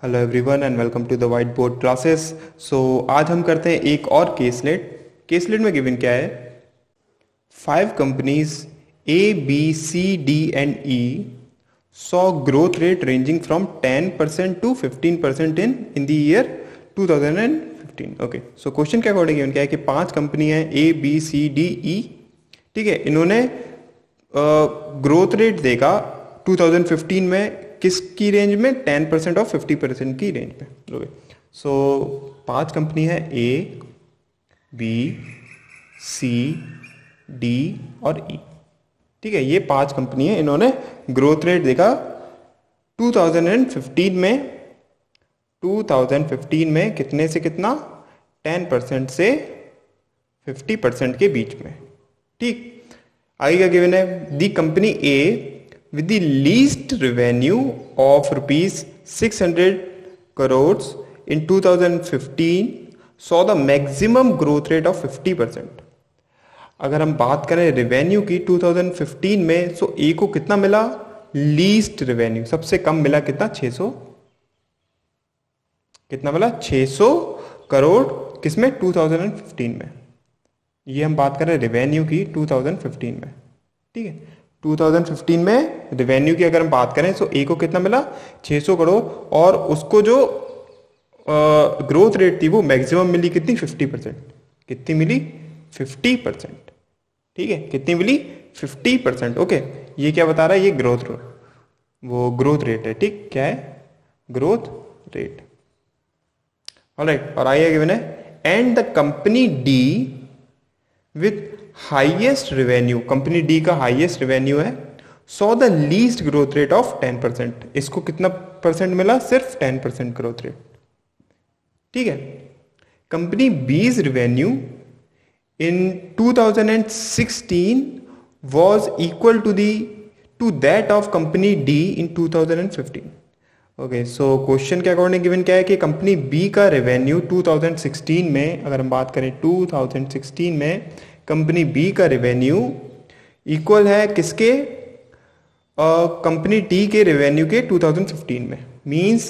Hello everyone and welcome to the whiteboard classes. So आज हम करते हैं एक और केसलेट में गिवन क्या है, 5 companies A, B, C, D and E saw growth rate ranging from 10% to 15% in the year 2015. Okay, so question के अकॉर्डिंग गिवन क्या है कि 5 कंपनी है A, B, C, D, E, ठीक है। इन्होंने ग्रोथ रेट देगा 2015 में किसकी रेंज में, 10% और 50% की रेंज में। ओके, सो 5 कंपनी है A, B, C, D और E, ठीक है। ये 5 कंपनी है, इन्होंने ग्रोथ रेट देखा 2015 में कितने से कितना, 10% से 50% के बीच में, ठीक। आगे क्या गिवन है, the company A with the least revenue of rupees 600 crores in 2015 saw the maximum growth rate of 50%। अगर हम बात करें रेवेन्यू की 2015 में, सो ए को कितना मिला, लीस्ट रेवेन्यू सबसे कम मिला कितना, 600, कितना मिला 600 करोड़, किसमें, 2015 में। ये हम बात करें रेवेन्यू की 2015 में, ठीक है। 2015 में रेवेन्यू की अगर हम बात करें तो ए को कितना मिला, 600 करोड़, और उसको जो ग्रोथ रेट थी वो मैक्सिमम मिली कितनी, 50%। कितनी मिली, 50%, ठीक है। कितनी मिली, 50%। ओके, ये क्या बता रहा है, ये ग्रोथ रेट है, ठीक। क्या है, ग्रोथ रेट, ऑलराइट। और आइए गिवन है, and the company D with highest revenue, company D का हाईएस्ट रेवेन्यू है, so the least growth rate of 10%। इसको कितना परसेंट मिला, सिर्फ 10% ग्रोथ रेट, ठीक है। Company B's revenue in 2016 was equal to that of company D in 2015। Okay, so question के according given क्या है कि कंपनी बी का रेवेन्यू 2016 में, अगर हम बात करें 2016 में कंपनी बी का रेवेन्यू इक्वल है किसके, कंपनी टी के रेवेन्यू के 2015 में। मींस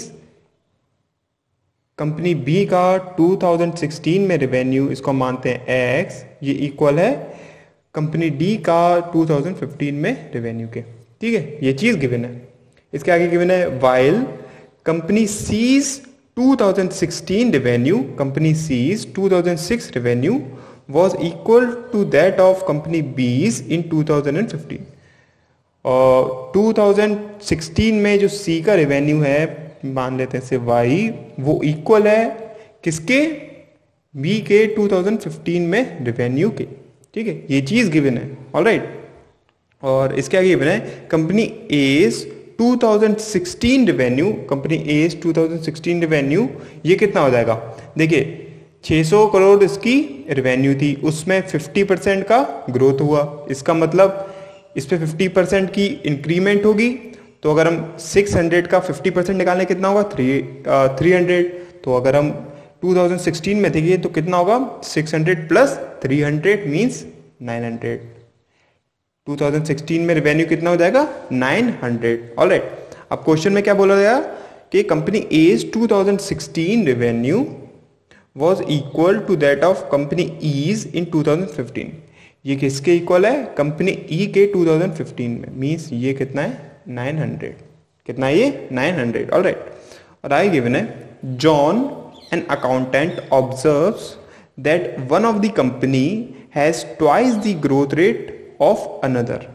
कंपनी बी का 2016 में रेवेन्यू, इसको मानते हैं x, ये इक्वल है कंपनी डी का 2015 में रेवेन्यू के, ठीक है। ये चीज गिवन है। इसके आगे गिवन है, while company C's 2016 revenue, company C's 2006 revenue was equal to that of company B's in 2015। और 2016 में जो C का रेवेन्यू है, मान लेते हैं से Y, वो इक्वल है किसके, B के 2015 में रेवेन्यू के, ठीक है। ये चीज गिवन है, ऑलराइट। और इसके आगे गिवन है, company A's 2016 revenue, company A's 2016 revenue, ये कितना हो जाएगा, देखिए 600 करोड़ इसकी रेवेन्यू थी, उसमें 50% का ग्रोथ हुआ। इसका मतलब इस पे 50% की इंक्रीमेंट होगी। तो अगर हम 600 का 50% निकालें कितना होगा, 300। तो अगर हम 2016 में देखिए तो कितना होगा, 600 प्लस 300 मीन्स 900। 2016 में रेवेन्यू कितना हो जाएगा, 900, ऑलराइट। अब क्वेश्चन में क्या बोला गया कि company E's 2016 revenue was equal to that of company E's in 2015। ये किसके इक्वल है, कंपनी E के 2015 में। मीन्स ये कितना है, 900। कितना है ये, 900, ऑलराइट। और आई गिवन है, John an accountant observes that one of the company has twice the growth rate of another.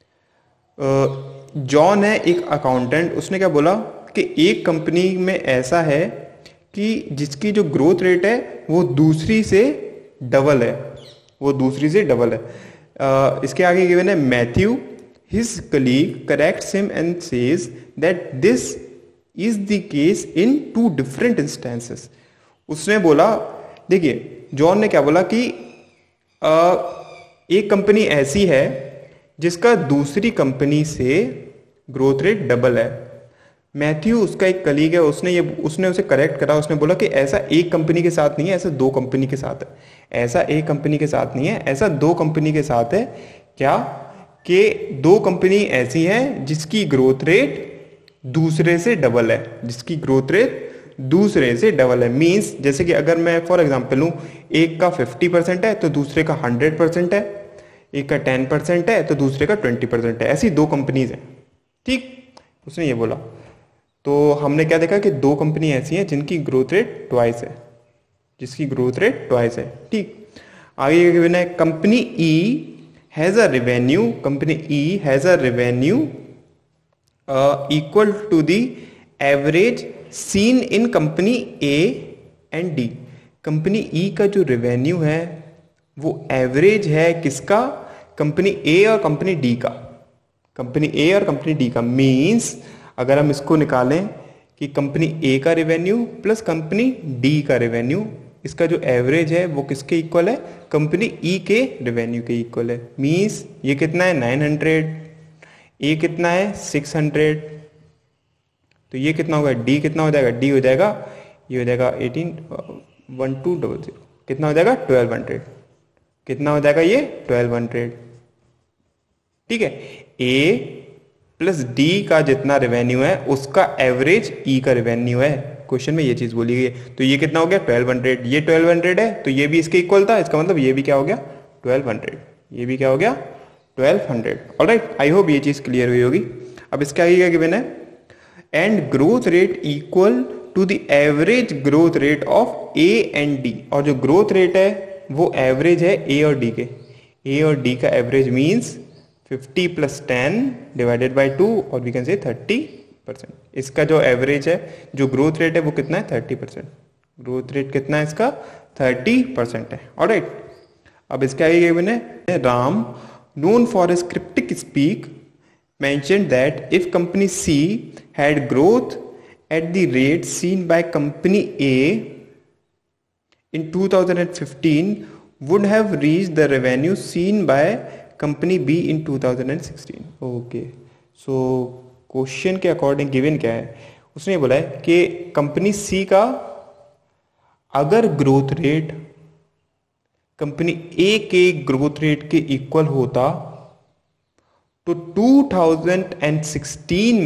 John है एक अकाउंटेंट, उसने क्या बोला कि एक कंपनी में ऐसा है कि जिसकी जो ग्रोथ रेट है वो दूसरी से डबल है, इसके आगे गिवन है, Matthew his colleague corrects him and says that this is the case in 2 different instances. उसने बोला, देखिए जॉन ने क्या बोला कि एक कंपनी ऐसी है जिसका दूसरी कंपनी से ग्रोथ रेट डबल है। मैथ्यू उसका एक कलीग है, उसने उसे करेक्ट करा, उसने बोला कि ऐसा एक कंपनी के साथ नहीं है, ऐसा 2 कंपनी के साथ है। ऐसा एक कंपनी के साथ नहीं है, ऐसा 2 कंपनी के साथ है। क्या कि 2 कंपनी ऐसी हैं जिसकी ग्रोथ रेट दूसरे से डबल है, जिसकी ग्रोथ रेट दूसरे से डबल है। मीन्स जैसे कि अगर मैं फॉर एग्जांपल लूँ, एक का 50% है तो दूसरे का 100% है, एक का 10% है तो दूसरे का 20% है। ऐसी दो कंपनीज हैं, ठीक, उसने ये बोला। तो हमने क्या देखा कि दो कंपनी ऐसी हैं जिनकी ग्रोथ रेट ट्वाइस है, जिसकी ग्रोथ रेट ट्वाइस है, ठीक। आगे गिवन है company E has a revenue, company E has a revenue equal to the average seen in company A and D. Company E का जो रेवेन्यू है वो एवरेज है किसका, कंपनी ए और कंपनी डी का, कंपनी ए और कंपनी डी का। मीन्स अगर हम इसको निकालें कि कंपनी ए का रेवेन्यू प्लस कंपनी डी का रेवेन्यू, इसका जो एवरेज है वो किसके इक्वल है, कंपनी ई के रेवेन्यू के इक्वल है। मीन्स ये कितना है 900, ए कितना है 600, तो ये कितना होगा, डी कितना हो जाएगा, डी हो जाएगा, ये हो जाएगा 18,1200, कितना हो जाएगा 1200, कितना हो जाएगा ये 1200, ठीक है। ए प्लस डी का जितना रेवेन्यू है उसका एवरेज ई का रेवेन्यू है। क्वेश्चन में ये चीज बोली गई है। तो ये कितना हो गया 1200, ये 1200 है तो ये भी इसके इक्वल था, इसका मतलब ये भी क्या हो गया 1200, ये भी क्या हो गया 1200। ऑलराइट, आई होप ये चीज क्लियर हुई होगी। अब इसके आगे क्या गिवन है, and growth rate equal to the average growth rate of A and D. और जो ग्रोथ रेट है वो एवरेज है ए और डी के, ए और डी का एवरेज मीन्स 50 + 10 डिवाइडेड बाई 2 और वी कैन से 30%। इसका जो एवरेज है, जो ग्रोथ रेट है वो कितना है 30%। ग्रोथ रेट कितना है इसका 30% है। ऑलराइट, अब इसके आगे गिवन है Ram known for his cryptic speak mentioned that if company C had growth at the rate seen by company A in 2015 would have reached the revenue seen by company B in 2016। Okay, so question के according given क्या है, उसने बोला है कि company सी का अगर growth rate company ए के ग्रोथ रेट के इक्वल होता तो 2016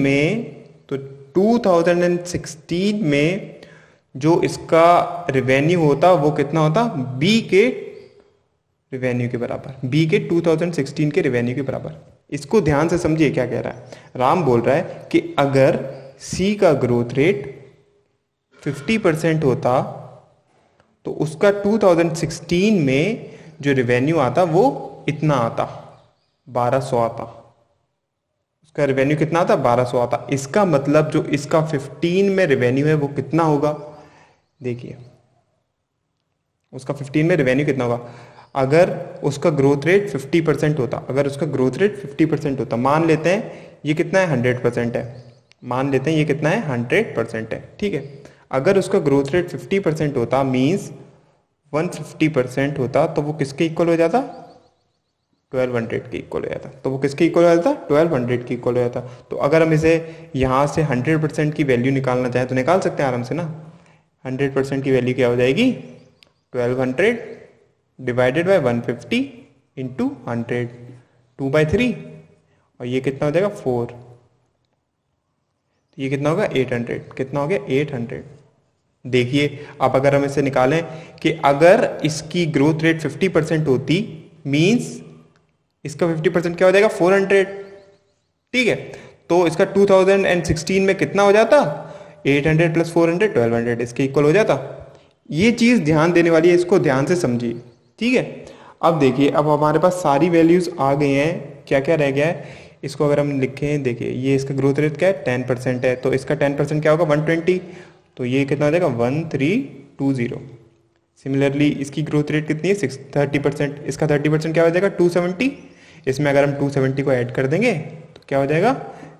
में जो इसका रेवेन्यू होता वो कितना होता, बी के रेवेन्यू के बराबर, बी के 2016 के रेवेन्यू के बराबर। इसको ध्यान से समझिए क्या कह रहा है। राम बोल रहा है कि अगर सी का ग्रोथ रेट 50% होता तो उसका 2016 में जो रेवेन्यू आता वो इतना आता, 1200 आता। उसका रेवेन्यू कितना आता, 1200 आता। इसका मतलब जो इसका 15 में रेवेन्यू है वो कितना होगा, देखिए उसका 15 में रेवेन्यू कितना होगा। अगर उसका ग्रोथ रेट 50% होता, अगर उसका ग्रोथ रेट 50% होता, मान लेते हैं ये कितना है 100% है, मान लेते हैं ये कितना है 100% है, ठीक है। अगर उसका ग्रोथ रेट 50% होता मीन्स 150% होता तो वो किसके इक्वल हो जाता, 1200 के इक्वल हो जाता। तो वो किसके इक्वल हो जाता, 1200 के इक्वल हो जाता। तो अगर हम इसे यहाँ से 100% की वैल्यू निकालना चाहें तो निकाल सकते हैं आराम से ना। 100% की वैल्यू क्या हो जाएगी, 1200 डिवाइडेड बाई 150 इंटू 100, 2/3, और ये कितना हो जाएगा 4, तो ये कितना होगा 800, कितना हो गया 800। देखिए अब अगर हम इसे निकालें कि अगर इसकी ग्रोथ रेट 50% होती मींस इसका 50% क्या हो जाएगा 400, ठीक है। तो इसका 2016 में कितना हो जाता, 800 + 400 1200, इसके इक्वल हो जाता। ये चीज ध्यान देने वाली है, इसको ध्यान से समझिए, ठीक है। अब देखिए अब हमारे पास सारी वैल्यूज आ गई हैं, क्या क्या रह गया है, इसको अगर हम लिखें, देखिए ये इसका ग्रोथ रेट क्या है 10% है, तो इसका 10% क्या होगा 120, तो ये कितना हो जाएगा 1320। सिमिलरली इसकी ग्रोथ रेट कितनी है 30%, इसका 30% क्या हो जाएगा 270। इसमें अगर हम 270 को ऐड कर देंगे तो क्या हो जाएगा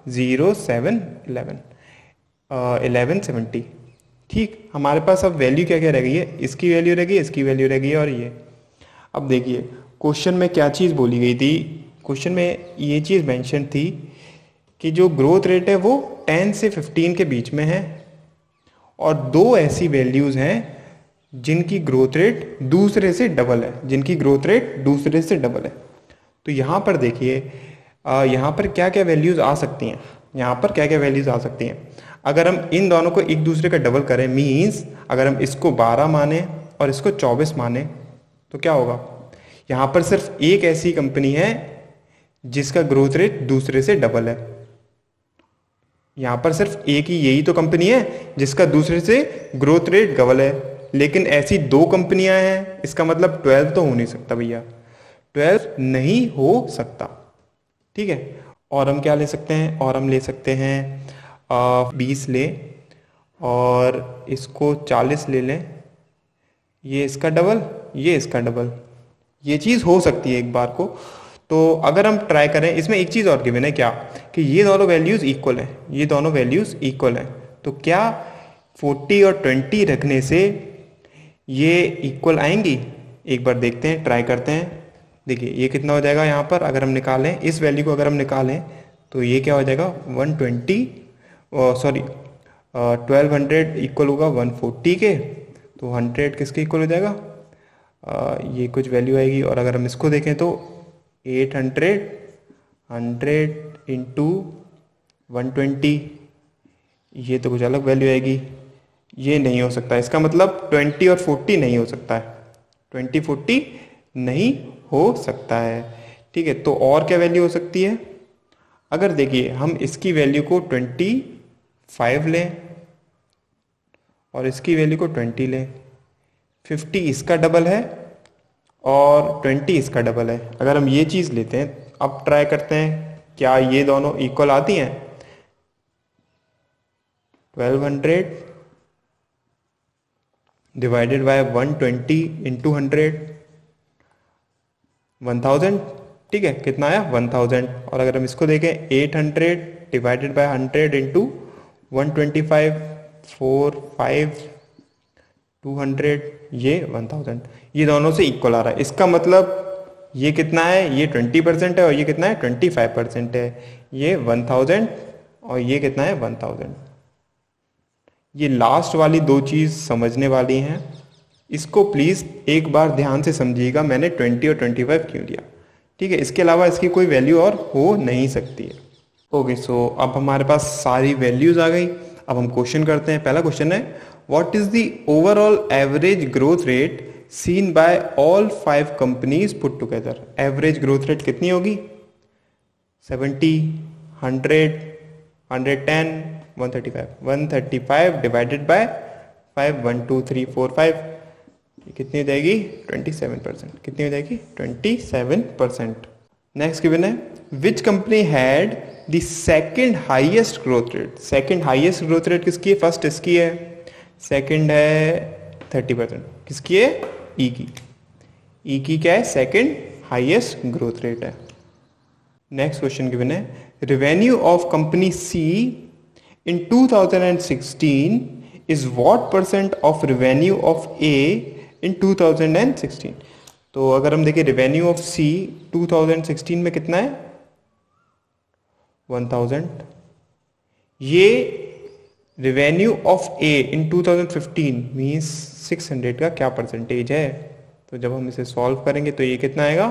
1170, ठीक। हमारे पास अब वैल्यू क्या क्या रह गई है, इसकी वैल्यू रह गई है, इसकी वैल्यू रह गई है, और ये। अब देखिए क्वेश्चन में क्या चीज़ बोली गई थी, क्वेश्चन में ये चीज़ मेंशन थी कि जो ग्रोथ रेट है वो 10 से 15 के बीच में है, और दो ऐसी वैल्यूज़ हैं जिनकी ग्रोथ रेट दूसरे से डबल है, जिनकी ग्रोथ रेट दूसरे से डबल है। तो यहाँ पर देखिए यहाँ पर क्या क्या वैल्यूज़ आ सकती हैं, यहाँ पर क्या क्या वैल्यूज़ आ सकती हैं। अगर हम इन दोनों को एक दूसरे का डबल करें, मीन्स अगर हम इसको 12 माने और इसको 24 माने तो क्या होगा? यहाँ पर सिर्फ एक ऐसी कंपनी है जिसका ग्रोथ रेट दूसरे से डबल है। यहाँ पर सिर्फ एक ही यही तो कंपनी है जिसका दूसरे से ग्रोथ रेट डबल है, लेकिन ऐसी 2 कंपनियां हैं, इसका मतलब 12 तो हो नहीं सकता भैया, 12 नहीं हो सकता। ठीक है, और हम क्या ले सकते हैं? और हम ले सकते हैं 20 ले और इसको 40 ले लें, ये इसका डबल, ये इसका डबल, ये चीज़ हो सकती है एक बार को। तो अगर हम ट्राई करें, इसमें एक चीज़ और गिवन है क्या, कि ये दोनों वैल्यूज़ इक्वल हैं, ये दोनों वैल्यूज़ इक्वल हैं, तो क्या 40 और 20 रखने से ये इक्वल आएंगी? एक बार देखते हैं, ट्राई करते हैं। देखिए ये कितना हो जाएगा यहाँ पर, अगर हम निकालें इस वैल्यू को, अगर हम निकालें तो ये क्या हो जाएगा 120 सॉरी 1200 इक्वल होगा 140 के, तो 100 किसके इक्वल हो जाएगा? ये कुछ वैल्यू आएगी। और अगर हम इसको देखें तो 800 100 इंटू 120, ये तो कुछ अलग वैल्यू आएगी, ये नहीं हो सकता। इसका मतलब 20 और 40 नहीं हो सकता है, 20 40 नहीं हो सकता है। ठीक है, तो और क्या वैल्यू हो सकती है? अगर देखिए हम इसकी वैल्यू को 25 लें और इसकी वैल्यू को 20 लें, 50 इसका डबल है और 20 इसका डबल है। अगर हम ये चीज़ लेते हैं, अब ट्राई करते हैं क्या ये दोनों इक्वल आती हैं? 1200 डिवाइडेड बाय 120 इंटू 100, 1000। ठीक है, कितना आया? 1000। और अगर हम इसको देखें 800 डिवाइडेड बाय 100 इंटू 125, 4 5 200, ये 1000। ये दोनों से इक्वल आ रहा है, इसका मतलब ये कितना है? ये 20% है और ये कितना है? 25% है। ये 1000 और ये कितना है? 1000। ये लास्ट वाली 2 चीज़ समझने वाली हैं, इसको प्लीज़ एक बार ध्यान से समझिएगा, मैंने 20 और 25 क्यों लिया। ठीक है, इसके अलावा इसकी कोई वैल्यू और हो नहीं सकती है। ओके, सो अब हमारे पास सारी वैल्यूज़ आ गई। अब हम क्वेश्चन करते हैं। पहला क्वेश्चन है, what is the overall average growth rate seen by all 5 companies put together? Average growth rate कितनी होगी? 70, 100, 110, 135 डिवाइडेड बाय 5, 1 2 3 4 5, कितनी हो जाएगी? 27%। कितनी हो जाएगी? 27%। नेक्स्ट गिवन है, which company had the second highest growth rate? Second highest growth rate किसकी है? फर्स्ट इसकी है, सेकंड है 30%, किसकी है? ई की। ई की क्या है? सेकंड हाईएस्ट ग्रोथ रेट है। नेक्स्ट क्वेश्चन गिवन है, revenue of company C in 2016 is what percent of revenue of A in 2016? तो अगर हम देखें रेवेन्यू ऑफ सी 2016 में कितना है? 1000। ये revenue of A in 2015 means 600 का क्या परसेंटेज है? तो जब हम इसे सॉल्व करेंगे तो ये कितना आएगा?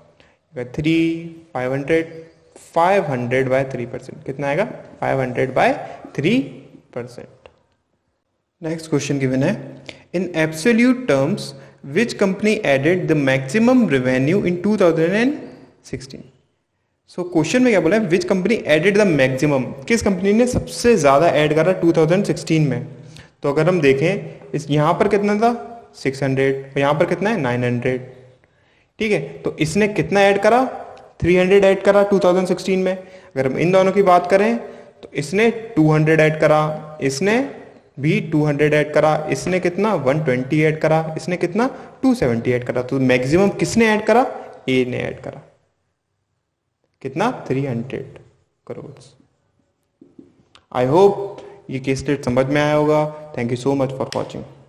500 बाय 3%। कितना आएगा? 500 बाय 3%। नेक्स्ट क्वेश्चन गिवन है, in absolute terms which company added the maximum revenue in 2016? So question में क्या बोला है? Which company added the maximum, किस कंपनी ने सबसे ज्यादा ऐड करा 2016 में? तो अगर हम देखें इस यहाँ पर कितना था? 600, और यहाँ पर कितना है? 900। ठीक है, तो इसने कितना ऐड करा? 300 ऐड करा 2016 में। अगर हम इन दोनों की बात करें तो इसने 200 ऐड करा, इसने भी 200 ऐड करा, इसने कितना? 120 ऐड करा, इसने कितना? 270 ऐड करा। तो मैक्सिमम किसने ऐड करा? ए ने ऐड करा। कितना? 300 करोड़। आई होप ये केस स्टडी समझ में आया होगा। Thank you so much for watching.